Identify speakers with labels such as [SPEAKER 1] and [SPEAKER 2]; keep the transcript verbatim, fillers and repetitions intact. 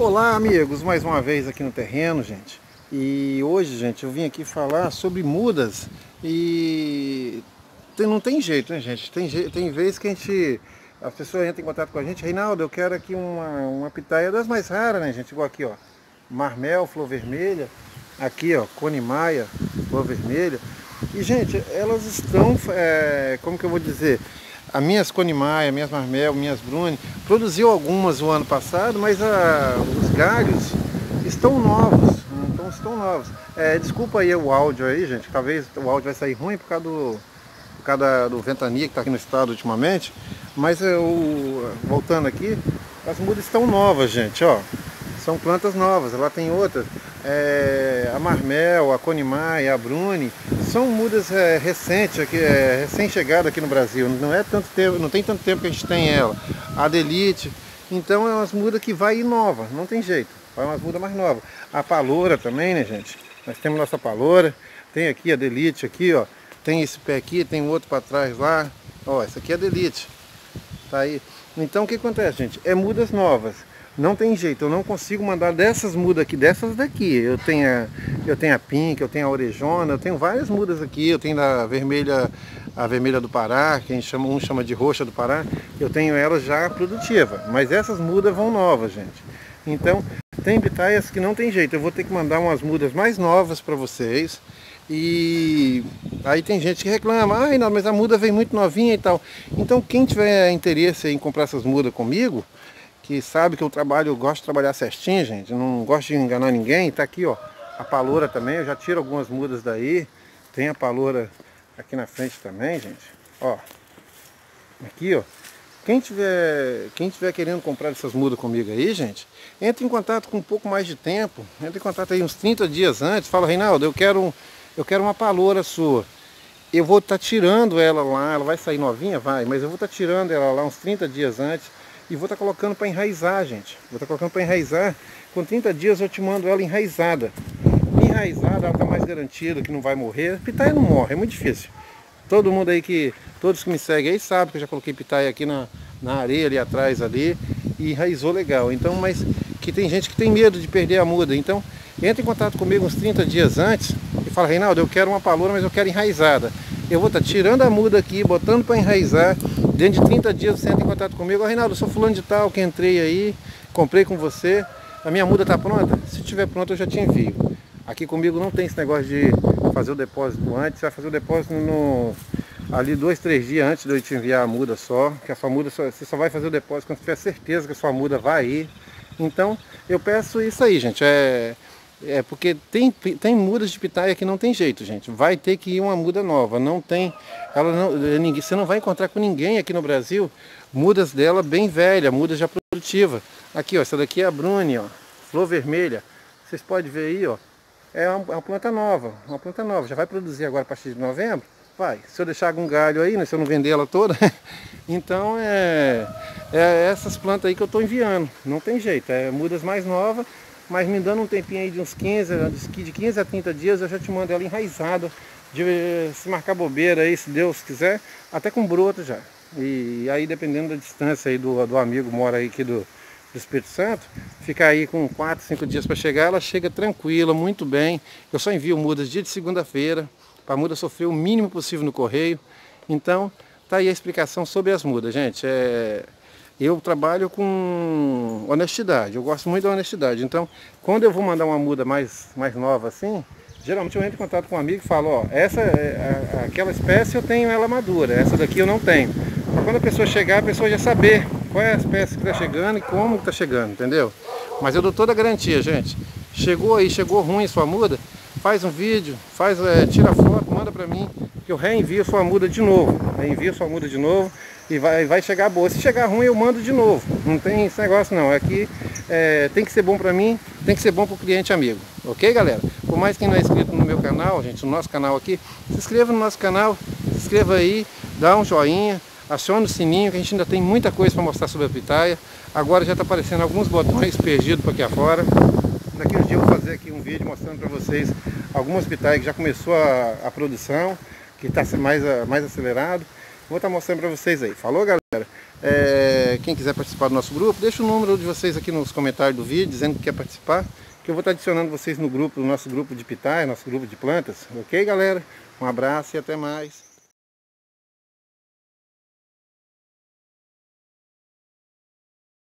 [SPEAKER 1] Olá amigos, mais uma vez aqui no terreno, gente. E hoje, gente, eu vim aqui falar sobre mudas. E tem, não tem jeito, né, gente? Tem, tem vezes que a gente, as pessoas entram em contato com a gente: Reinaldo, eu quero aqui uma, uma pitaia das mais raras, né, gente? Igual aqui, ó, marmel, flor vermelha. Aqui, ó, conimaia, flor vermelha. E, gente, elas estão, é, como que eu vou dizer... As minhas conimaia, minhas marmel, minhas brune, produziu algumas o ano passado, mas a, os galhos estão novos, então estão novos. É, desculpa aí o áudio aí, gente, talvez o áudio vai sair ruim por causa do, por causa do ventania que está aqui no estado ultimamente, mas eu, voltando aqui, as mudas estão novas, gente, ó. São plantas novas, lá tem outras, é, a marmel, a conimaia, a brune, são mudas é, recentes, aqui, é, recém-chegada aqui no Brasil, não é tanto tempo, não tem tanto tempo que a gente tem ela. A Adelite, então é umas mudas que vai nova, não tem jeito, vai umas mudas mais novas. A paloura também, né, gente? Nós temos nossa paloura, tem aqui a Adelite aqui, ó, tem esse pé aqui, tem outro para trás lá, ó, essa aqui é a Adelite, tá aí. Então o que acontece, gente? É mudas novas. Não tem jeito, eu não consigo mandar dessas mudas aqui, dessas daqui. Eu tenho a, eu tenho a pink, eu tenho a orejona, eu tenho várias mudas aqui. Eu tenho a vermelha, a vermelha do Pará, que a gente chama, um chama de roxa do Pará. Eu tenho ela já produtiva, mas essas mudas vão novas, gente. Então, tem pitaias que não tem jeito. Eu vou ter que mandar umas mudas mais novas para vocês. E aí tem gente que reclama: ai, não, mas a muda vem muito novinha e tal. Então, quem tiver interesse em comprar essas mudas comigo, que sabe que eu trabalho, eu gosto de trabalhar certinho, gente, eu não gosto de enganar ninguém. Tá aqui, ó, a paloura também, eu já tiro algumas mudas daí. Tem a paloura aqui na frente também, gente, ó, aqui, ó. Quem tiver, quem tiver querendo comprar essas mudas comigo aí, gente, entre em contato com um pouco mais de tempo, entre em contato aí uns trinta dias antes, fala: Reinaldo, eu quero, eu quero uma paloura sua. Eu vou estar tá tirando ela lá, ela vai sair novinha, vai, mas eu vou estar tá tirando ela lá uns trinta dias antes. E vou estar tá colocando para enraizar, gente. Vou estar tá colocando para enraizar. Com trinta dias eu te mando ela enraizada. Enraizada, ela está mais garantida que não vai morrer. Pitaia não morre, é muito difícil. Todo mundo aí que, todos que me seguem aí sabem que eu já coloquei pitaia aqui na, na areia ali atrás ali. E enraizou legal. Então, mas que tem gente que tem medo de perder a muda. Então, entre em contato comigo uns trinta dias antes e fala: Reinaldo, eu quero uma paloura, mas eu quero enraizada. Eu vou estar tá tirando a muda aqui, botando para enraizar. Dentro de trinta dias você entra em contato comigo: Reinaldo, eu sou fulano de tal, que entrei aí, comprei com você, a minha muda está pronta? Se estiver pronta eu já te envio. Aqui comigo não tem esse negócio de fazer o depósito antes, você vai fazer o depósito no, ali dois, três dias antes de eu te enviar a muda só, que a sua muda, só, você só vai fazer o depósito quando tiver certeza que a sua muda vai ir. Então eu peço isso aí, gente, é... É porque tem, tem mudas de pitaia que não tem jeito, gente. Vai ter que ir uma muda nova. Não tem, ela não, ninguém, você não vai encontrar com ninguém aqui no Brasil mudas dela bem velha, mudas já produtiva. Aqui, ó, essa daqui é a brune, ó, flor vermelha. Vocês podem ver aí, ó, é uma, uma planta nova, uma planta nova. Já vai produzir agora a partir de novembro. Vai. Se eu deixar algum galho aí, né, se eu não vender ela toda, então é, é essas plantas aí que eu estou enviando. Não tem jeito, é mudas mais novas. Mas me dando um tempinho aí de uns quinze, de quinze a trinta dias, eu já te mando ela enraizada. De, se marcar bobeira aí, se Deus quiser, até com broto já. E aí, dependendo da distância aí do, do amigo, mora aí aqui do, do Espírito Santo, ficar aí com quatro, cinco dias para chegar, ela chega tranquila, muito bem. Eu só envio mudas dia de segunda-feira, para a muda sofrer o mínimo possível no correio. Então, tá aí a explicação sobre as mudas, gente. É... Eu trabalho com honestidade, eu gosto muito da honestidade. Então, quando eu vou mandar uma muda mais, mais nova assim, geralmente eu entro em contato com um amigo e falo: ó, essa, é, a, aquela espécie eu tenho ela madura, essa daqui eu não tenho. Para quando a pessoa chegar, a pessoa já saber qual é a espécie que está chegando e como está chegando, entendeu? Mas eu dou toda a garantia, gente. Chegou aí, chegou ruim a sua muda, faz um vídeo, faz, é, tira foto, manda para mim, que eu reenvio a sua muda de novo. Reenvio a sua muda de novo. E vai, vai chegar boa. Se chegar ruim, eu mando de novo. Não tem esse negócio não. Aqui é, tem que ser bom para mim, tem que ser bom para o cliente amigo. Ok, galera? Por mais quem não é inscrito no meu canal, gente, no nosso canal aqui, se inscreva no nosso canal, se inscreva aí, dá um joinha, acione o sininho, que a gente ainda tem muita coisa para mostrar sobre a pitaia. Agora já está aparecendo alguns botões perdidos para aqui afora. Daqui uns dias eu vou fazer aqui um vídeo mostrando para vocês algumas pitaias que já começou a, a produção, que está mais, mais acelerado. Vou estar mostrando para vocês aí. Falou, galera? É, quem quiser participar do nosso grupo, deixa o número de vocês aqui nos comentários do vídeo, dizendo que quer participar, que eu vou estar adicionando vocês no grupo, no nosso grupo de pitaia, nosso grupo de plantas. Ok, galera? Um abraço e até mais.